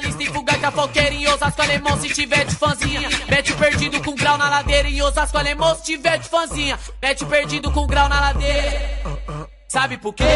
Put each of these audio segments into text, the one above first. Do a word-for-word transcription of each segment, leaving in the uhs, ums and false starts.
lista em fuga que a foqueira em Osasco alemão se tiver de fãzinha. Mete perdido com grau na ladeira em Osasco alemão se tiver de fãzinha. Mete perdido com grau na ladeira. Sabe por quê?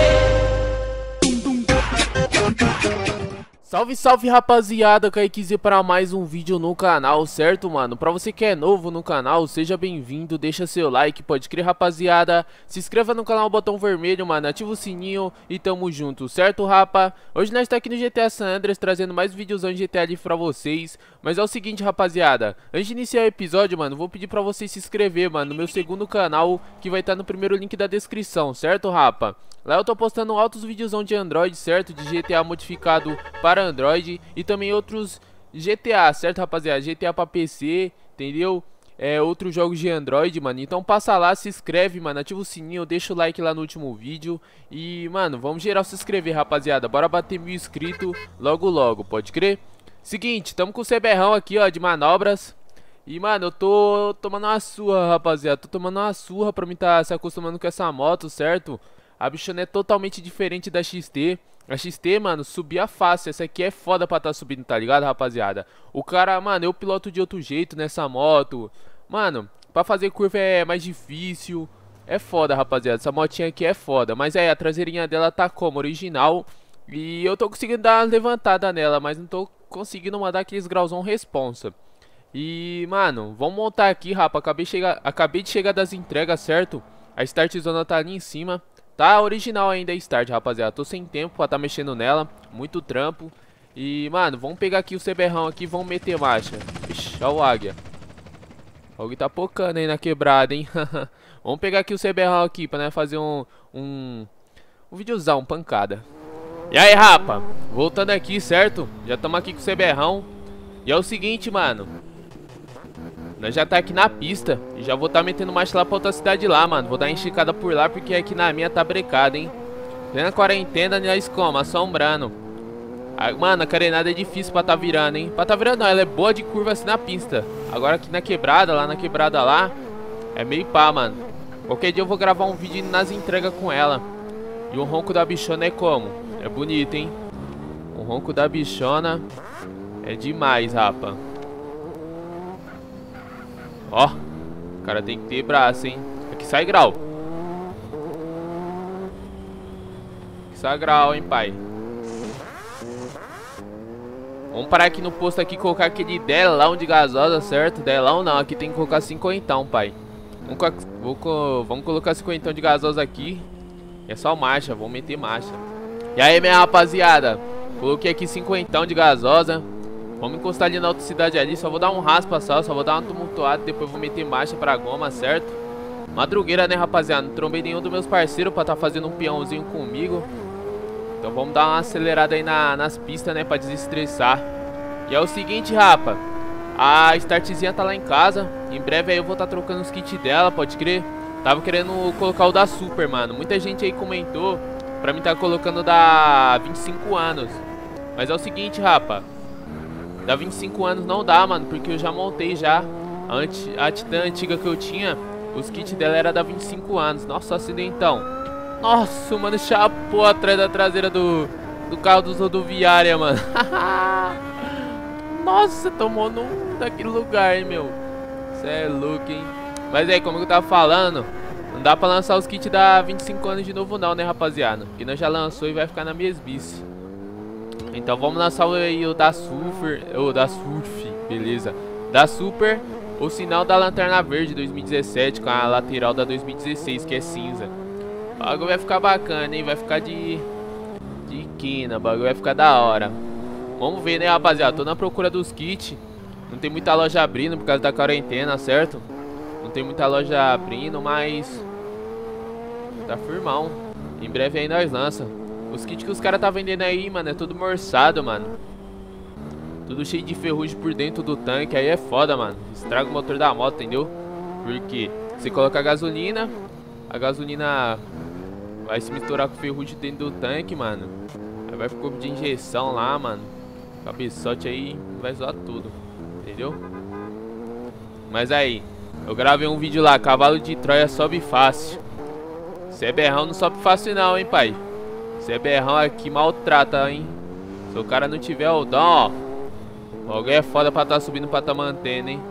Salve, salve rapaziada, Kaique para mais um vídeo no canal, certo mano? Pra você que é novo no canal, seja bem-vindo, deixa seu like, pode crer rapaziada. Se inscreva no canal, botão vermelho, mano, ativa o sininho e tamo junto, certo rapa? Hoje nós tá aqui no G T A San Andreas trazendo mais videozão de G T A ali pra vocês. Mas é o seguinte rapaziada, antes de iniciar o episódio, mano, vou pedir pra vocês se inscrever, mano, no meu segundo canal, que vai estar no primeiro link da descrição, certo rapa? Lá eu tô postando altos videozão de Android, certo? De G T A modificado para Android e também outros G T A, certo rapaziada? G T A pra P C, entendeu? É, outros jogos de Android, mano. Então passa lá, se inscreve, mano, ativa o sininho, deixa o like lá no último vídeo. E, mano, vamos geral se inscrever, rapaziada. Bora bater mil inscritos logo logo, pode crer? Seguinte, tamo com o Ceberrão aqui, ó, de manobras. E, mano, eu tô tomando uma surra, rapaziada. Tô tomando uma surra pra mim tá se acostumando com essa moto, certo? A bichona é totalmente diferente da X T. A X T, mano, subia fácil. Essa aqui é foda pra tá subindo, tá ligado, rapaziada? O cara, mano, eu piloto de outro jeito nessa moto. Mano, pra fazer curva é mais difícil. É foda, rapaziada. Essa motinha aqui é foda. Mas é, a traseirinha dela tá como? Original. E eu tô conseguindo dar uma levantada nela, mas não tô conseguindo mandar aqueles grauzão responsa. E, mano, vamos montar aqui, rapa. Acabei, chega... Acabei de chegar das entregas, certo? A Start Zona tá ali em cima. Tá original ainda a Start, rapaziada. Tô sem tempo pra tá mexendo nela. Muito trampo. E, mano, vamos pegar aqui o Ceberrão aqui e vamos meter marcha. Ixi, olha o Águia. O Águia tá pocando aí na quebrada, hein? Vamos pegar aqui o Ceberrão aqui pra né, fazer um... Um, um videozão, pancada. E aí, rapa? Voltando aqui, certo? Já estamos aqui com o Ceberrão. E é o seguinte, mano. Nós já tá aqui na pista. E já vou tá metendo marcha lá pra outra cidade lá, mano. Vou dar uma esticada por lá, porque aqui na minha tá brecada, hein. Plena quarentena, nós como? Assombrando. Ah, mano, a carenada é difícil pra tá virando, hein. Pra tá virando não, ela é boa de curva assim na pista. Agora aqui na quebrada, lá na quebrada lá, é meio pá, mano. Qualquer dia eu vou gravar um vídeo nas entregas com ela. E o ronco da bichona é como? É bonito, hein. O ronco da bichona é demais, rapa. Ó, o cara tem que ter braço, hein. Aqui sai grau. Aqui sai grau, hein, pai. Vamos parar aqui no posto aqui e colocar aquele delão de gasosa, certo? Delão não, aqui tem que colocar cinquentão, pai. Vamos, vou, vamos colocar cinquentão de gasosa aqui. É só marcha, vamos meter marcha. E aí, minha rapaziada, coloquei aqui cinquentão de gasosa. Vamos encostar ali na outra cidade ali. Só vou dar um raspa só, só vou dar uma tumultuada. Depois vou meter marcha pra goma, certo? Madrugueira, né, rapaziada? Não trombei nenhum dos meus parceiros pra tá fazendo um peãozinho comigo. Então vamos dar uma acelerada aí na, nas pistas, né, pra desestressar. E é o seguinte, rapa. A Startzinha tá lá em casa. Em breve aí eu vou tá trocando os kits dela, pode crer. Tava querendo colocar o da Super, mano. Muita gente aí comentou pra mim tá colocando da vinte e cinco anos. Mas é o seguinte, rapa. Da vinte e cinco anos não dá, mano, porque eu já montei já. A, anti, a Titan antiga que eu tinha, os kits dela era da vinte e cinco anos. Nossa, acidentão. Nossa, mano, chapou atrás da traseira do, do carro dos rodoviários, mano. Nossa, tomou num daquele lugar, hein, meu. Cê é louco, hein. Mas aí, como eu tava falando, não dá pra lançar os kits da vinte e cinco anos de novo não, né, rapaziada. Porque nós já lançou e vai ficar na mesmice. Então vamos lançar aí o da Super, ou da Surf, beleza. Da Super, ou sinal da Lanterna Verde dois mil e dezessete, com a lateral da dois mil e dezesseis, que é cinza. O bagulho vai ficar bacana, hein, vai ficar de... De quina, o bagulho vai ficar da hora. Vamos ver, né, rapaziada, tô na procura dos kits. Não tem muita loja abrindo por causa da quarentena, certo? Não tem muita loja abrindo, mas... Tá firmão. Em breve aí nós lança. Os kits que os caras tá vendendo aí, mano, é tudo morçado, mano. Tudo cheio de ferrugem por dentro do tanque. Aí é foda, mano. Estraga o motor da moto, entendeu? Porque você coloca a gasolina, a gasolina vai se misturar com ferrugem dentro do tanque, mano. Aí vai pro corpo de injeção lá, mano. Cabeçote aí vai zoar tudo, entendeu? Mas aí, eu gravei um vídeo lá, cavalo de Troia sobe fácil. Ceberrão não sobe fácil não, hein, pai. Ceberrão aqui maltrata, hein. Se o cara não tiver o dom, ó, Alguém é foda pra tá subindo pra tá mantendo, hein?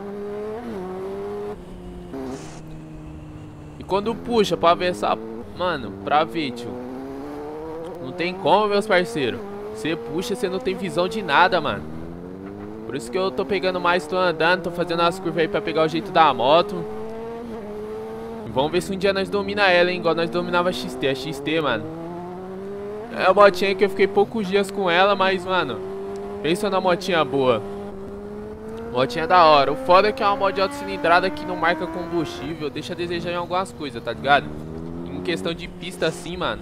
E quando puxa pra ver essa... Mano, pra ver, tio. Não tem como, meus parceiros. Você puxa, você não tem visão de nada, mano. Por isso que eu tô pegando mais, tô andando, tô fazendo as curvas aí pra pegar o jeito da moto. E vamos ver se um dia nós domina ela, hein? Igual nós dominava a X T. A X T, mano, é a motinha que eu fiquei poucos dias com ela, mas, mano, pensa na motinha boa. Motinha da hora. O foda é que é uma moto de alta cilindrada que não marca combustível. Deixa a desejar em algumas coisas, tá ligado? Em questão de pista assim, mano.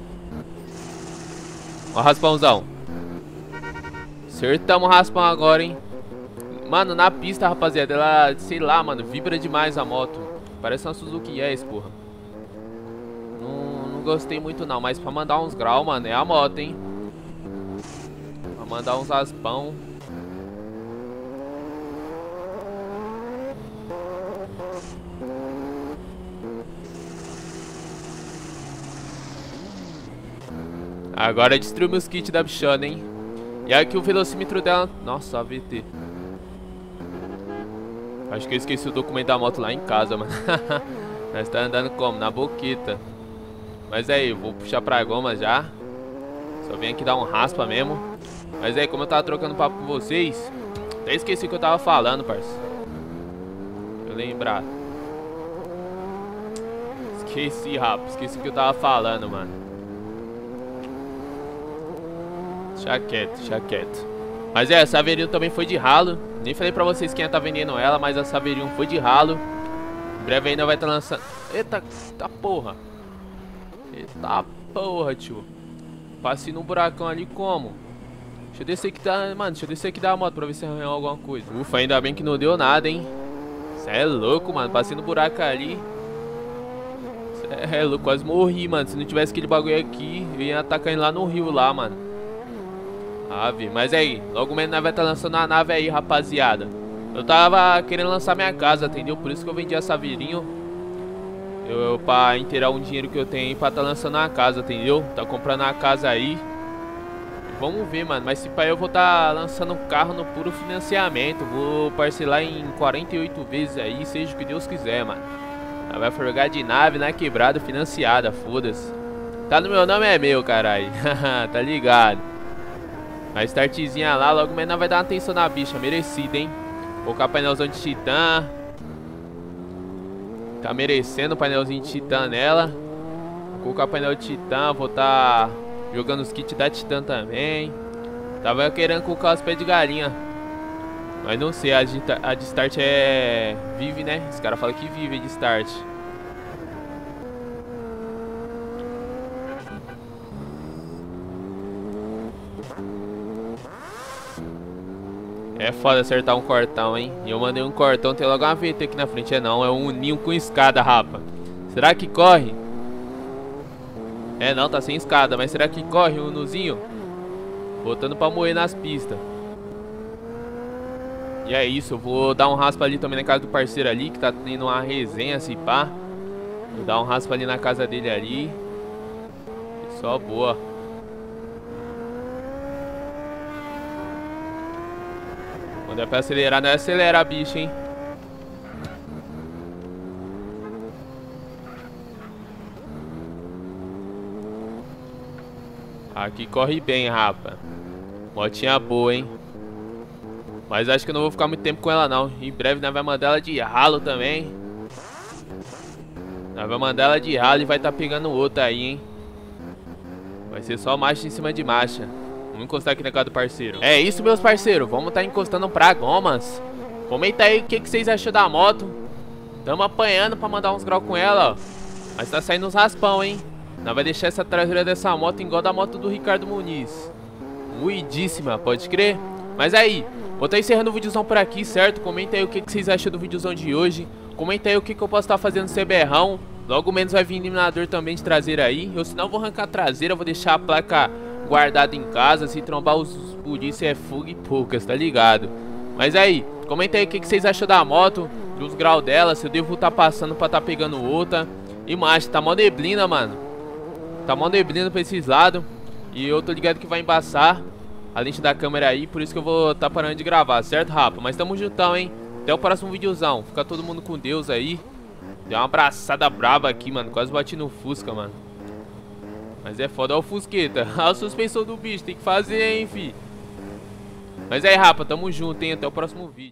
Ó, raspãozão. Acertamos o raspão agora, hein? Mano, na pista, rapaziada, ela, sei lá, mano, vibra demais a moto. Parece uma Suzuki S, porra. Não, não gostei muito não, mas pra mandar uns graus, mano, é a moto, hein? Pra mandar uns raspão. Agora destruiu meus kits da bichona, hein? E aqui o velocímetro dela... Nossa, A V T. Acho que eu esqueci o documento da moto lá em casa, mano. Nós tá andando como? Na boqueta. Mas aí, eu vou puxar pra goma já. Só vim aqui dar um raspa mesmo. Mas aí, como eu tava trocando papo com vocês, até esqueci o que eu tava falando, parceiro. Deixa eu lembrar. Esqueci, rapaz. Esqueci o que eu tava falando, mano. Deixa quieto, deixa quieto. Mas é, a Saverio também foi de ralo. Nem falei pra vocês quem ia tá vendendo ela, mas a Saverio foi de ralo. Em breve ainda vai estar tá lançando. Eita, eita porra. Eita porra, tio. Passei num buracão ali como? Deixa eu descer aqui da... Mano, deixa eu descer aqui da moto pra ver se arranhou alguma coisa. Ufa, ainda bem que não deu nada, hein. Cê é louco, mano. Passei no buraco ali. Cê é louco, quase morri, mano. Se não tivesse aquele bagulho aqui, eu ia estar caindo lá no rio lá, mano. Ave, mas aí, logo menos nós vai estar lançando a nave aí, rapaziada. Eu tava querendo lançar minha casa, entendeu? Por isso que eu vendi a Saveirinho. Eu, eu pra inteirar um dinheiro que eu tenho aí pra tá lançando a casa, entendeu? Tá comprando a casa aí. Vamos ver, mano. Mas se pá, eu vou tá lançando um carro no puro financiamento. Vou parcelar em quarenta e oito vezes aí, seja o que Deus quiser, mano. Nós vai jogar de nave na quebrada financiada, foda-se. Tá no meu nome, é meu, caralho. Tá ligado? A startzinha lá, logo menos vai dar uma atenção na bicha, merecida, hein? Colocar painelzão de titã. Tá merecendo o painelzinho de titã nela. Vou colocar painel de titã, vou tá jogando os kits da titã também. Tava querendo colocar os pés de galinha, mas não sei, a de, a de start é... Vive, né? Os caras falam que vive de start. É foda acertar um cortão, hein? E eu mandei um cortão, tem logo uma V T aqui na frente. É não, é um ninho com escada, rapa. Será que corre? É não, tá sem escada, mas será que corre um nuzinho? Botando pra moer nas pistas. E é isso, eu vou dar um raspa ali também na casa do parceiro ali, que tá tendo uma resenha, assim, pá. Vou dar um raspa ali na casa dele ali. Só boa. Quando é pra acelerar, não é acelerar, bicho, hein? Aqui corre bem, rapa. Motinha boa, hein? Mas acho que eu não vou ficar muito tempo com ela, não. Em breve nós vai mandar ela de ralo também. Nós vai mandar ela de ralo e vai tá pegando outra aí, hein? Vai ser só marcha em cima de marcha. Vamos encostar aqui na casa do parceiro. É isso, meus parceiros. Vamos tá encostando pra gomas. Comenta aí o que, que vocês acham da moto. Tamo apanhando pra mandar uns graus com ela, ó. Mas tá saindo uns raspão, hein? Nós vai deixar essa traseira dessa moto igual da moto do Ricardo Muniz. Muidíssima, pode crer? Mas aí, vou tá encerrando o videozão por aqui, certo? Comenta aí o que, que vocês acham do videozão de hoje. Comenta aí o que, que eu posso estar tá fazendo sem berrão. Logo menos vai vir eliminador também de traseira aí. Eu senão vou arrancar a traseira, vou deixar a placa guardada em casa. Se trombar os polícia é fuga e poucas, tá ligado? Mas aí, comenta aí o que, que vocês acham da moto, dos graus dela, se eu devo estar tá passando pra tá pegando outra. E macho, tá mó neblina, mano. Tá mó neblina pra esses lados. E eu tô ligado que vai embaçar. a lente da câmera aí, por isso que eu vou tá parando de gravar, certo, rapa? Mas tamo juntão, hein? Até o próximo videozão. Fica todo mundo com Deus aí. Deu uma abraçada braba aqui, mano. Quase bati no Fusca, mano. Mas é foda, ó o Fusqueta. A suspensão do bicho, tem que fazer, hein, fi. Mas aí, rapa, tamo junto, hein? Até o próximo vídeo.